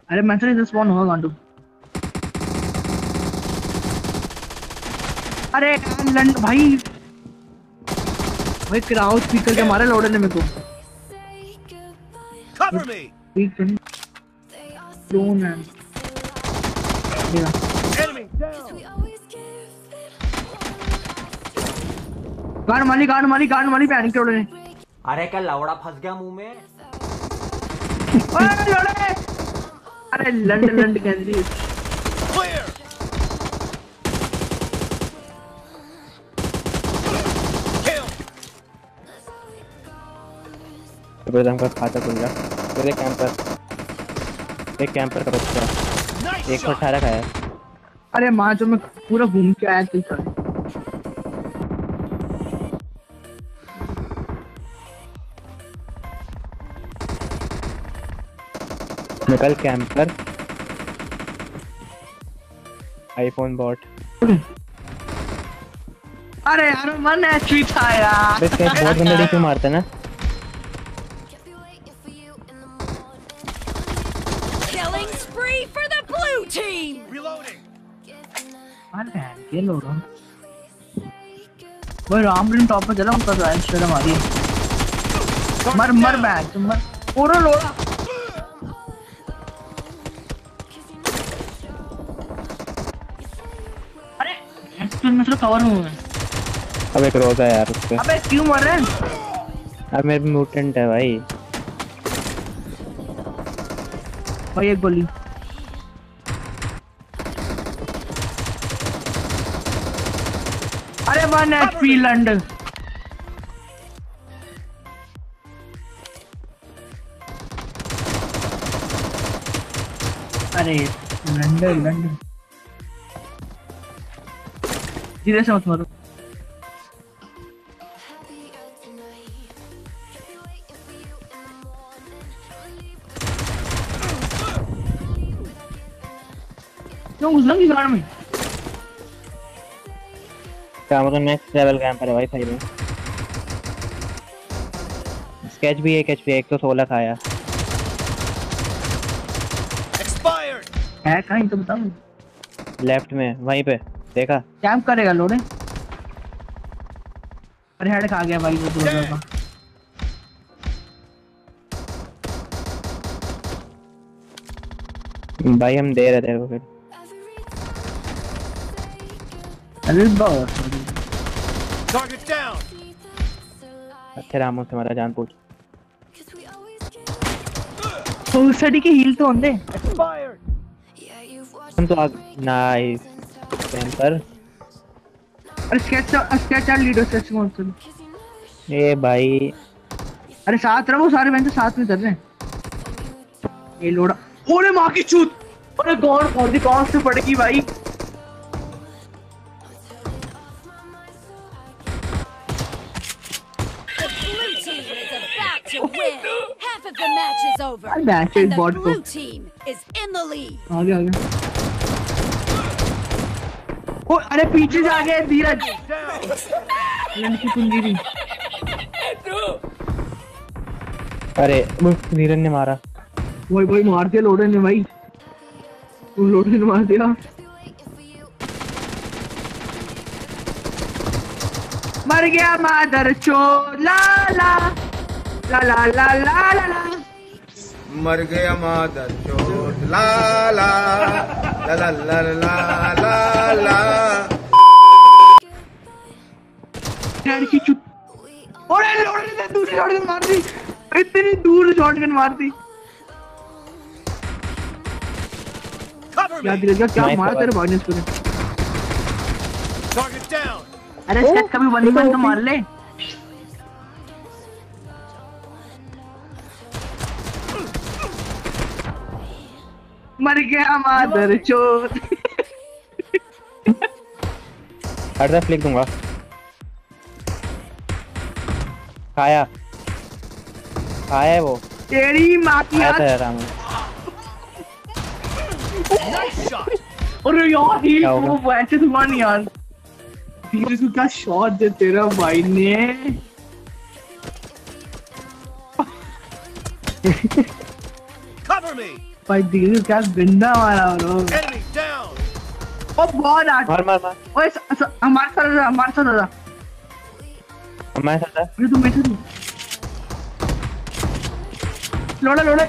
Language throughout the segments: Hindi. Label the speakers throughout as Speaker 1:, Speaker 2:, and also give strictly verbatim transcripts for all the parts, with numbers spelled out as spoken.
Speaker 1: अरे मैं तो इधर स्पॉन होगा गांडू। अरे लंड भाई भाई क्राउड स्पीकर के मारे लोड़े ने मेरे को।
Speaker 2: Cover me.
Speaker 1: ड्रोन है।
Speaker 2: Enemy down.
Speaker 1: गान मारी गान मारी गान मारी पैनिक के लोड़े ने।
Speaker 3: अरे क्या लवड़ा फंस गया मुंह में।
Speaker 1: ओए लोड़े। अरे लंड लंड कैंडी।
Speaker 2: Clear.
Speaker 4: तो का खाता खुल गया। तेरे कैंपर एक कैंपर का बच्चा एक सौ अठारह का है।
Speaker 1: अरे माँ जो मैं पूरा घूम के आया थी सर।
Speaker 4: निकल कैंपर आईफोन बॉट।
Speaker 1: अरे यार मन एचपी था यार।
Speaker 4: बस क्या बहुत गंदा क्यों मारता है ना।
Speaker 5: Killing spree for the blue team.
Speaker 2: Reloading.
Speaker 1: अरे ये लो रहा वो रामलिन टॉप पे चला उनका ड्राइव स्टेड मारी मर मर बैठ मर पूरा लोड़ा। अरे एक्चुअल में तो कवर हूं मैं।
Speaker 4: अब एक रोजा है यार उसपे।
Speaker 1: अबे क्यों मर रहे हैं।
Speaker 4: अब मेरे म्यूटेंट है भाई।
Speaker 1: भाई एक गोली। अरे वन एचपी लंडन। अरे लंडन लंडन धीरे से मत मारो। क्यों घुस लगी गाड़ में।
Speaker 4: क्या मतलब नेक्स्ट लेवल कैंपर है भाई सही में। स्केच भी एक एचपी एक तो सोलह का आया।
Speaker 2: Expired.
Speaker 1: है कहीं तो बताओ।
Speaker 4: लेफ्ट में वहीं पे देखा।
Speaker 1: कैंप करेगा लोड़े। अरे हेड खा गया भाई वो दो का।
Speaker 4: भाई हम दे रहे थे वो फिर।
Speaker 1: अरे बहुत
Speaker 2: Target down.
Speaker 4: अच्छे रामों से हमारा जान पूछ।
Speaker 1: फुल सडी की हील तो होंगे।
Speaker 2: Expired.
Speaker 4: हम तो आग नाइस कैंपर।
Speaker 1: अरे स्केच स्केच चार लीडर स्केच कौन सा।
Speaker 4: ए भाई
Speaker 1: अरे साथ रहो सारे बंदे साथ में कर रहे हैं। ये लोड़ा ओरे माँ की चूत। अरे गॉड कौन सी कौन से पड़ेगी भाई।
Speaker 5: To win. Half of the match is over.
Speaker 1: I match
Speaker 5: And
Speaker 1: is
Speaker 5: the
Speaker 1: bot
Speaker 5: blue
Speaker 1: को।
Speaker 5: team is in the lead.
Speaker 1: आगे आगे। ओ अरे पीछे से आ गए धीरज। लड़की कुंजीरी।
Speaker 4: अरे वो धीरज ने मारा।
Speaker 1: वही वही मार दिया लोडे ने भाई। उन लोडे ने मार दिया। मर गया मादर चोद ला ला ला ला ला ला ला ला।
Speaker 6: मर गया मादर चोद ला ला ला ला ला ला ला ला।
Speaker 1: लड़की चुप। ओरे लोडे ने दूसरी शॉटगन मार दी। इतनी दूर शॉटगन मार दी। क्या दिल क्या मारा तेरे भाई ने इसको।
Speaker 2: Target down.
Speaker 1: अरे इसका कभी वन वन तो मार ले। मर गया मादर चोद।
Speaker 4: हट जा फ्लिक दूंगा। खाया खाया वो
Speaker 1: तेरी माँ की
Speaker 4: आया
Speaker 1: यार।
Speaker 4: था रामू।
Speaker 2: Nice shot.
Speaker 1: अरे यार ही
Speaker 4: क्या होगा?
Speaker 1: वो वैसे तो मान यार। धीरज को क्या शॉट दे तेरा भाई ने।
Speaker 2: Cover me.
Speaker 1: भाई दिल क्या गंदा मारा ब्रो।
Speaker 2: Enemy down.
Speaker 1: ओ बहुत आठ।
Speaker 4: मार मार मार
Speaker 1: ओए स- स- हमारे साथ आ, हमारे साथ आ।
Speaker 4: हमारे साथ है।
Speaker 1: अरे तू मेरे साथ लोड़ा लोड़ा।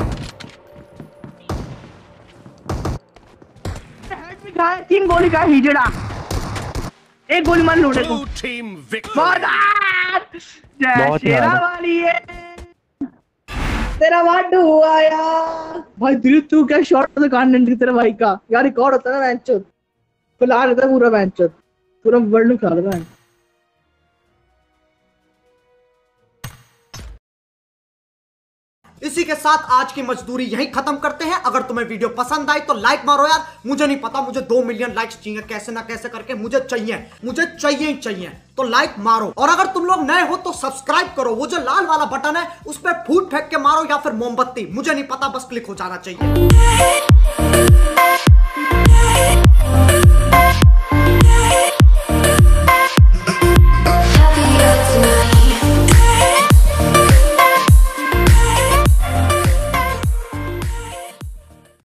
Speaker 1: हेड में गया, तीन गोली का हिजड़ा। एक गोली मार लोड़े को।
Speaker 2: Blue team victory.
Speaker 1: बहुत आठ। जय
Speaker 4: बहुत
Speaker 1: शेरा
Speaker 4: यार।
Speaker 1: वाली है। तेरा वाट हुआ यार। भाई दिल तू क्या शॉट तो कान तेरा भाई का यार रिकॉर्ड होता है ना मैच खिला देता पूरा मैच पूरा वर्ल्ड खिला देता है।
Speaker 7: इसी के साथ आज की मजदूरी यहीं खत्म करते हैं। अगर तुम्हें वीडियो पसंद आई तो लाइक मारो यार। मुझे नहीं पता, मुझे दो मिलियन लाइक्स चाहिए, कैसे ना कैसे करके मुझे चाहिए, मुझे चाहिए ही चाहिए। तो लाइक मारो, और अगर तुम लोग नए हो तो सब्सक्राइब करो। वो जो लाल वाला बटन है उस पर फूट फेंक के मारो या फिर मोमबत्ती, मुझे नहीं पता, बस क्लिक हो जाना चाहिए।